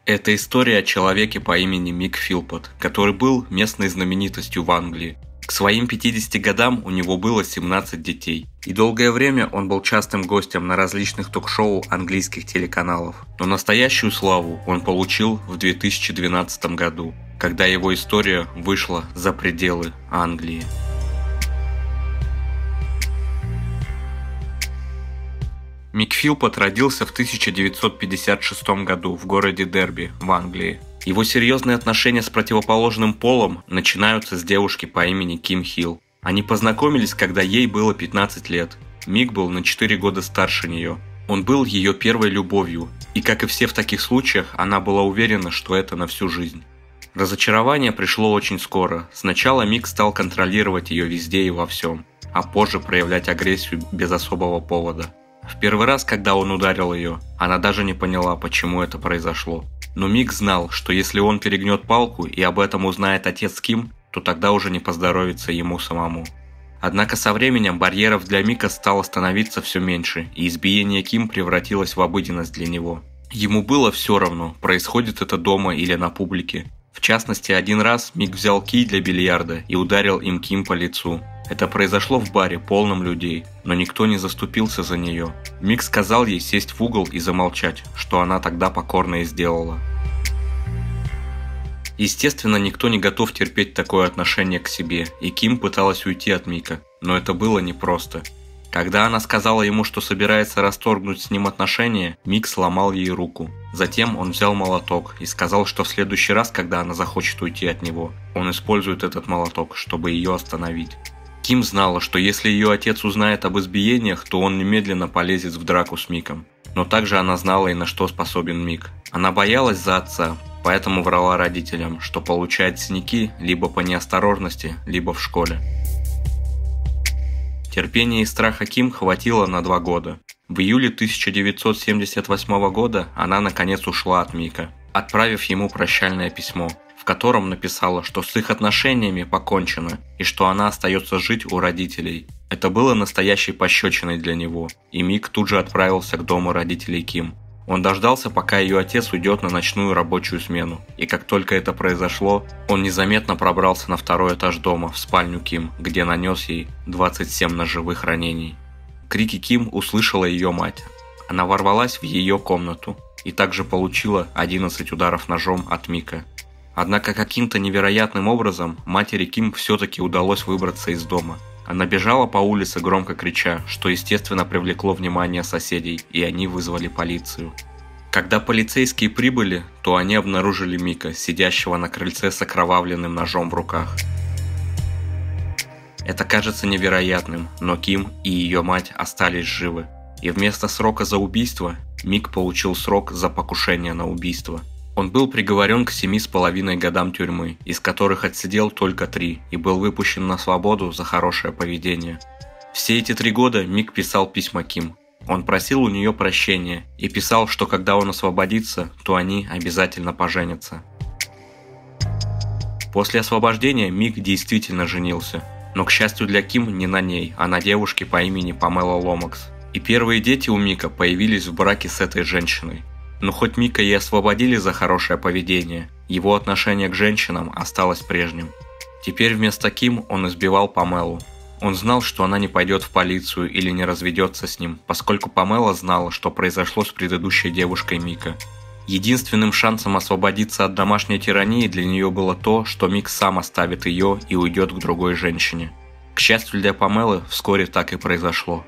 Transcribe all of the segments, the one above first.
Это история о человеке по имени Мик Филпот, который был местной знаменитостью в Англии. К своим 50 годам у него было 17 детей. И долгое время он был частым гостем на различных ток-шоу английских телеканалов. Но настоящую славу он получил в 2012 году, когда его история вышла за пределы Англии. Мик Филпот родился в 1956 году в городе Дерби в Англии. Его серьезные отношения с противоположным полом начинаются с девушки по имени Ким Хилл. Они познакомились, когда ей было 15 лет. Мик был на 4 года старше нее. Он был ее первой любовью, и как и все в таких случаях, она была уверена, что это на всю жизнь. Разочарование пришло очень скоро. Сначала Мик стал контролировать ее везде и во всем, а позже проявлять агрессию без особого повода. В первый раз, когда он ударил ее, она даже не поняла, почему это произошло. Но Мик знал, что если он перегнет палку и об этом узнает отец Ким, то тогда уже не поздоровится ему самому. Однако со временем барьеров для Мика стало становиться все меньше, и избиение Ким превратилось в обыденность для него. Ему было все равно, происходит это дома или на публике. В частности, один раз Мик взял кий для бильярда и ударил им Ким по лицу. Это произошло в баре, полном людей, но никто не заступился за нее. Мик сказал ей сесть в угол и замолчать, что она тогда покорно и сделала. Естественно, никто не готов терпеть такое отношение к себе, и Ким пыталась уйти от Мика, но это было непросто. Когда она сказала ему, что собирается расторгнуть с ним отношения, Мик сломал ей руку. Затем он взял молоток и сказал, что в следующий раз, когда она захочет уйти от него, он использует этот молоток, чтобы ее остановить. Ким знала, что если ее отец узнает об избиениях, то он немедленно полезет в драку с Миком. Но также она знала и на что способен Мик. Она боялась за отца, поэтому врала родителям, что получает синяки либо по неосторожности, либо в школе. Терпения и страха Ким хватило на 2 года. В июле 1978 года она наконец ушла от Мика, отправив ему прощальное письмо, в котором написала, что с их отношениями покончено и что она остается жить у родителей. Это было настоящей пощечиной для него, и Мик тут же отправился к дому родителей Ким. Он дождался, пока ее отец уйдет на ночную рабочую смену, и как только это произошло, он незаметно пробрался на 2-й этаж дома, в спальню Ким, где нанес ей 27 ножевых ранений. Крики Ким услышала ее мать. Она ворвалась в ее комнату и также получила 11 ударов ножом от Мика. Однако каким-то невероятным образом матери Ким все-таки удалось выбраться из дома. Она бежала по улице, громко крича, что естественно привлекло внимание соседей, и они вызвали полицию. Когда полицейские прибыли, то они обнаружили Мика, сидящего на крыльце с окровавленным ножом в руках. Это кажется невероятным, но Ким и ее мать остались живы. И вместо срока за убийство, Мик получил срок за покушение на убийство. Он был приговорен к 7,5 годам тюрьмы, из которых отсидел только 3 и был выпущен на свободу за хорошее поведение. Все эти 3 года Мик писал письма Ким. Он просил у нее прощения и писал, что когда он освободится, то они обязательно поженятся. После освобождения Мик действительно женился, но, к счастью для Ким, не на ней, а на девушке по имени Памела Ломакс. И первые дети у Мика появились в браке с этой женщиной. Но хоть Мика и освободили за хорошее поведение, его отношение к женщинам осталось прежним. Теперь вместо Ким он избивал Памелу. Он знал, что она не пойдет в полицию или не разведется с ним, поскольку Памела знала, что произошло с предыдущей девушкой Мика. Единственным шансом освободиться от домашней тирании для нее было то, что Мик сам оставит ее и уйдет к другой женщине. К счастью для Памелы, вскоре так и произошло.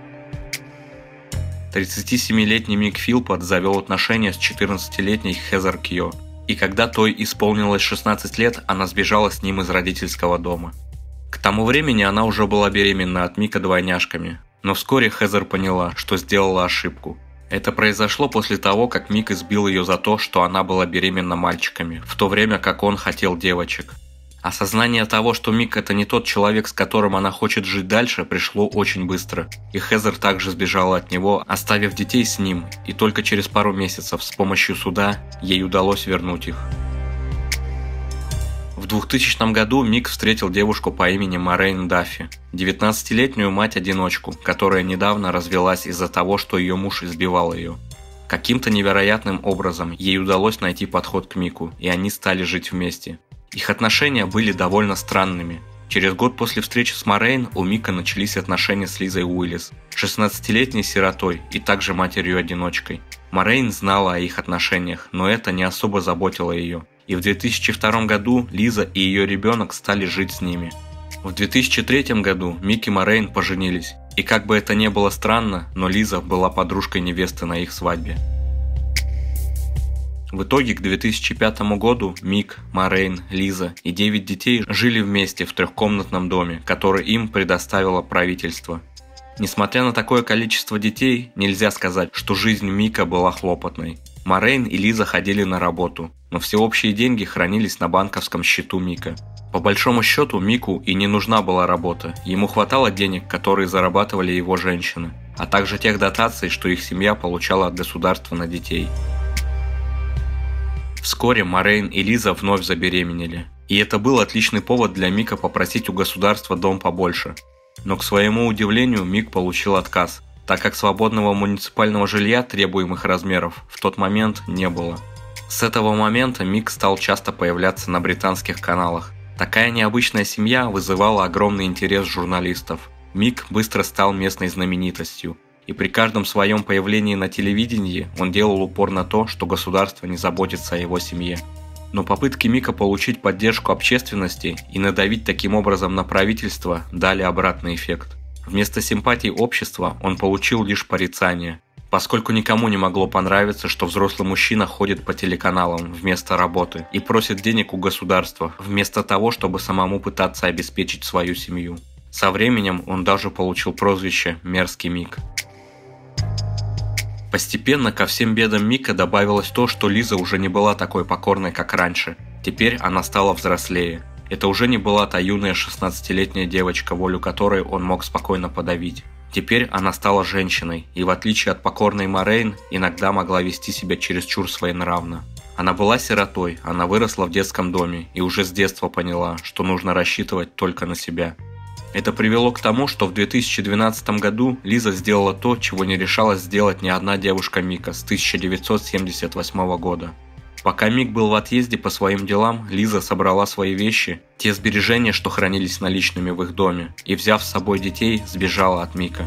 37-летний Мик Филпот завел отношения с 14-летней Хезер Кьо, и когда той исполнилось 16 лет, она сбежала с ним из родительского дома. К тому времени она уже была беременна от Мика двойняшками, но вскоре Хезер поняла, что сделала ошибку. Это произошло после того, как Мик избил ее за то, что она была беременна мальчиками, в то время как он хотел девочек. Осознание того, что Мик это не тот человек, с которым она хочет жить дальше, пришло очень быстро, и Хезер также сбежала от него, оставив детей с ним, и только через пару месяцев с помощью суда ей удалось вернуть их. В 2000 году Мик встретил девушку по имени Морейн Даффи, 19-летнюю мать-одиночку, которая недавно развелась из-за того, что ее муж избивал ее. Каким-то невероятным образом ей удалось найти подход к Мику, и они стали жить вместе. Их отношения были довольно странными. Через год после встречи с Морейн у Мика начались отношения с Лизой Уиллис, 16-летней сиротой и также матерью-одиночкой. Морейн знала о их отношениях, но это не особо заботило ее. И в 2002 году Лиза и ее ребенок стали жить с ними. В 2003 году Мик и Морейн поженились. И как бы это ни было странно, но Лиза была подружкой невесты на их свадьбе. В итоге к 2005 году Мик, Морейн, Лиза и 9 детей жили вместе в трехкомнатном доме, который им предоставило правительство. Несмотря на такое количество детей, нельзя сказать, что жизнь Мика была хлопотной. Морейн и Лиза ходили на работу, но все общие деньги хранились на банковском счету Мика. По большому счету Мику и не нужна была работа, ему хватало денег, которые зарабатывали его женщины, а также тех дотаций, что их семья получала от государства на детей. Вскоре Морейн и Лиза вновь забеременели, и это был отличный повод для Мика попросить у государства дом побольше. Но к своему удивлению Мик получил отказ, так как свободного муниципального жилья требуемых размеров в тот момент не было. С этого момента Мик стал часто появляться на британских каналах. Такая необычная семья вызывала огромный интерес журналистов. Мик быстро стал местной знаменитостью, и при каждом своем появлении на телевидении он делал упор на то, что государство не заботится о его семье. Но попытки Мика получить поддержку общественности и надавить таким образом на правительство дали обратный эффект. Вместо симпатий общества он получил лишь порицание, поскольку никому не могло понравиться, что взрослый мужчина ходит по телеканалам вместо работы и просит денег у государства, вместо того, чтобы самому пытаться обеспечить свою семью. Со временем он даже получил прозвище «Мерзкий Мик». Постепенно ко всем бедам Мика добавилось то, что Лиза уже не была такой покорной, как раньше. Теперь она стала взрослее. Это уже не была та юная 16-летняя девочка, волю которой он мог спокойно подавить. Теперь она стала женщиной, и в отличие от покорной Морейн, иногда могла вести себя чересчур своенравно. Она была сиротой, она выросла в детском доме и уже с детства поняла, что нужно рассчитывать только на себя. Это привело к тому, что в 2012 году Лиза сделала то, чего не решалась сделать ни одна девушка Мика с 1978 года. Пока Мик был в отъезде по своим делам, Лиза собрала свои вещи, те сбережения, что хранились наличными в их доме, и, взяв с собой детей, сбежала от Мика.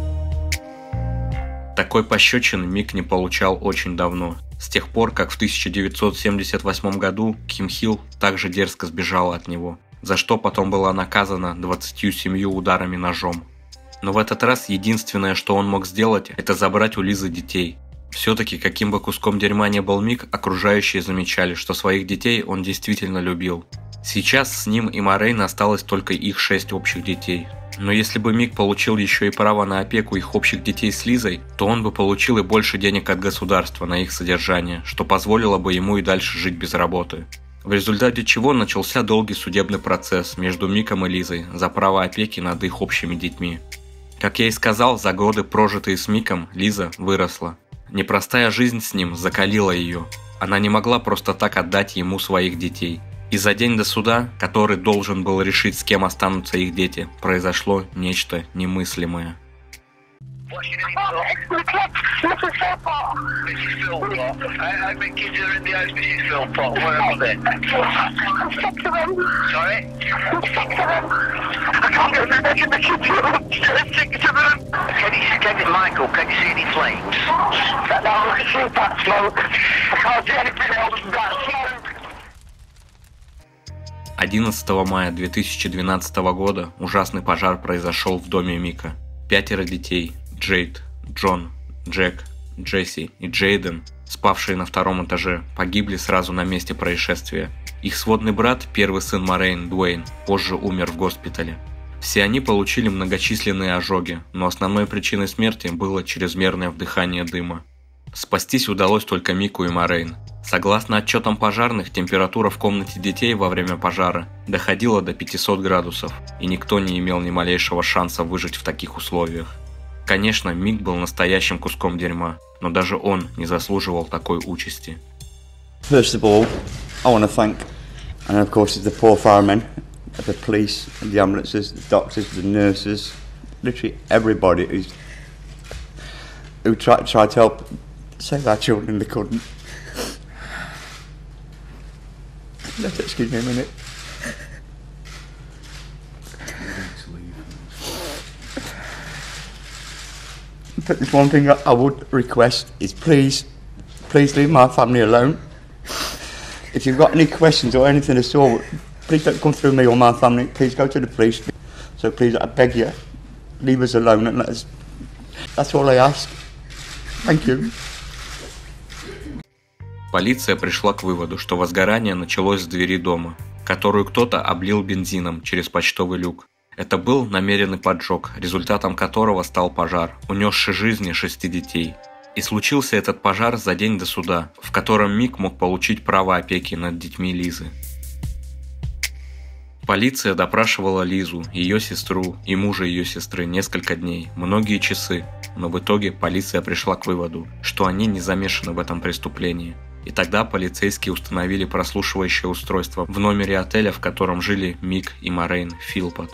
Такой пощечины Мик не получал очень давно, с тех пор, как в 1978 году Ким Хилл также дерзко сбежала от него, за что потом была наказана 27 ударами ножом. Но в этот раз единственное, что он мог сделать, это забрать у Лизы детей. Все-таки, каким бы куском дерьма не был Мик, окружающие замечали, что своих детей он действительно любил. Сейчас с ним и Морейн осталось только их 6 общих детей. Но если бы Мик получил еще и право на опеку их общих детей с Лизой, то он бы получил и больше денег от государства на их содержание, что позволило бы ему и дальше жить без работы. В результате чего начался долгий судебный процесс между Миком и Лизой за право опеки над их общими детьми. Как я и сказал, за годы, прожитые с Миком, Лиза выросла. Непростая жизнь с ним закалила ее. Она не могла просто так отдать ему своих детей. И за день до суда, который должен был решить, с кем останутся их дети, произошло нечто немыслимое. What's your name, Philpott? Mrs. Philpott. How many kids are in the house, Mrs. Philpott? Where are they? 6 of them. Sorry? 6 of them. I can't get rid of the kids. 6 of them. Michael, can you see any flames? No, I can see that smoke. I can't see anything else than that smoke. 11 мая 2012 года ужасный пожар произошел в доме Мика. 5 детей – Джейд, Джон, Джек, Джесси и Джейден, спавшие на 2-м этаже, погибли сразу на месте происшествия. Их сводный брат, первый сын Морейн, Дуэйн, позже умер в госпитале. Все они получили многочисленные ожоги, но основной причиной смерти было чрезмерное вдыхание дыма. Спастись удалось только Мику и Морейн. Согласно отчетам пожарных, температура в комнате детей во время пожара доходила до 500 градусов, и никто не имел ни малейшего шанса выжить в таких условиях. Конечно, Мик был настоящим куском дерьма, но даже он не заслуживал такой участи. First of all, I want to thank, and of course it's the poor firemen, the police, the ambulances, the doctors, the nurses, literally everybody who tried to help save our children, they couldn't. Let's excuse me a minute. But there's one thing I would request is please leave my family alone. If you've got any questions or anything at all, please don't come through me or my family. Please go to the police. So please, I beg you, leave us alone and let us. That's all I ask. Thank you. Полиция пришла к выводу, что возгорание началось с двери дома, которую кто-то облил бензином через почтовый люк. Это был намеренный поджог, результатом которого стал пожар, унесший жизни 6 детей. И случился этот пожар за день до суда, в котором Мик мог получить право опеки над детьми Лизы. Полиция допрашивала Лизу, ее сестру и мужа ее сестры несколько дней, многие часы, но в итоге полиция пришла к выводу, что они не замешаны в этом преступлении. И тогда полицейские установили прослушивающее устройство в номере отеля, в котором жили Мик и Морейн Филпот.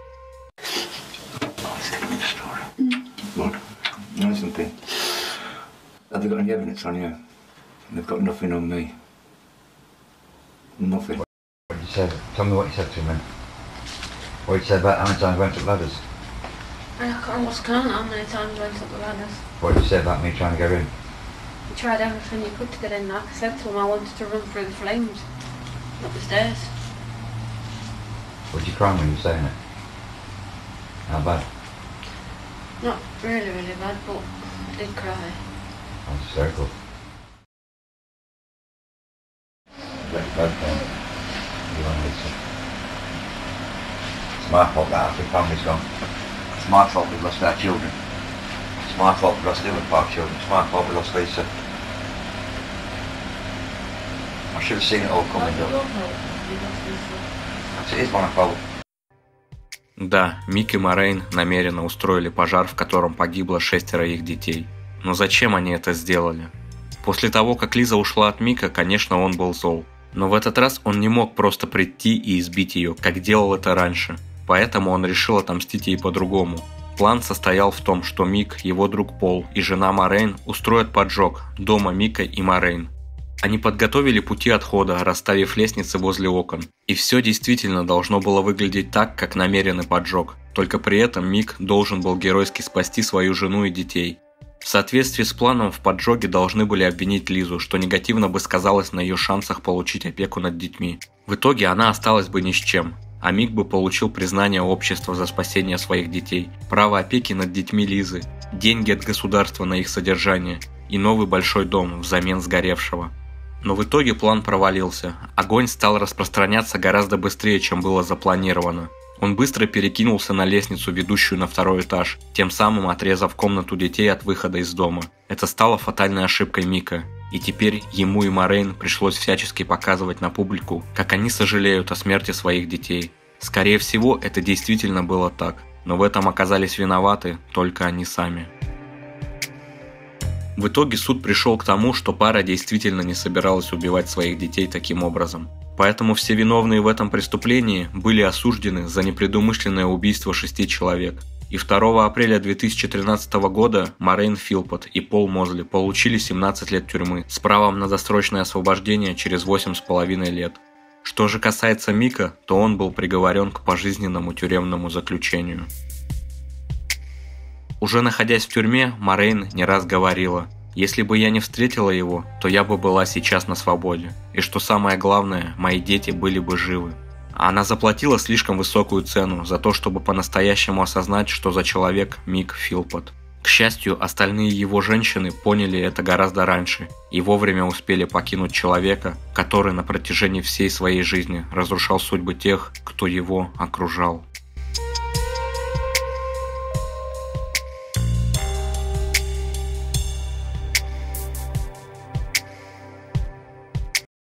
Have they got any evidence on you? They've got nothing on me. Nothing. What did you say? Tell me what you said to him then. What did you say about how many times I went up ladders? I almost can't how many times I went up the ladders. What did you say about me trying to get in? You tried everything you could to get in. Like I said to him, I wanted to run through the flames. Up the stairs. What did you cry when you were saying it? How bad? Not really, really bad, but I did cry. That's hysterical. Let it go then. You want to listen. It's my fault that our family's gone. It's my fault we've lost our children. It's my fault we've lost the other 5 children. It's my fault we lost Lisa. I should have seen it all coming though. It is my fault. Да, Мик и Морейн намеренно устроили пожар, в котором погибло 6 их детей. Но зачем они это сделали? После того, как Лиза ушла от Мика, конечно, он был зол. Но в этот раз он не мог просто прийти и избить ее, как делал это раньше. Поэтому он решил отомстить ей по-другому. План состоял в том, что Мик, его друг Пол и жена Морейн устроят поджог дома Мика и Морейн. Они подготовили пути отхода, расставив лестницы возле окон. И все действительно должно было выглядеть так, как намеренный поджог. Только при этом Мик должен был геройски спасти свою жену и детей. В соответствии с планом в поджоге должны были обвинить Лизу, что негативно бы сказалось на ее шансах получить опеку над детьми. В итоге она осталась бы ни с чем, а Мик бы получил признание общества за спасение своих детей, право опеки над детьми Лизы, деньги от государства на их содержание и новый большой дом взамен сгоревшего. Но в итоге план провалился. Огонь стал распространяться гораздо быстрее, чем было запланировано. Он быстро перекинулся на лестницу, ведущую на 2-й этаж, тем самым отрезав комнату детей от выхода из дома. Это стало фатальной ошибкой Мика. И теперь ему и Морейн пришлось всячески показывать на публику, как они сожалеют о смерти своих детей. Скорее всего, это действительно было так, но в этом оказались виноваты только они сами. В итоге суд пришел к тому, что пара действительно не собиралась убивать своих детей таким образом. Поэтому все виновные в этом преступлении были осуждены за непредумышленное убийство 6 человек. И 2 апреля 2013 года Морейн Филпот и Пол Мозли получили 17 лет тюрьмы с правом на досрочное освобождение через 8,5 лет. Что же касается Мика, то он был приговорен к пожизненному тюремному заключению. Уже находясь в тюрьме, Морейн не раз говорила: «Если бы я не встретила его, то я бы была сейчас на свободе. И что самое главное, мои дети были бы живы». Она заплатила слишком высокую цену за то, чтобы по-настоящему осознать, что за человек Мик Филпот. К счастью, остальные его женщины поняли это гораздо раньше и вовремя успели покинуть человека, который на протяжении всей своей жизни разрушал судьбы тех, кто его окружал.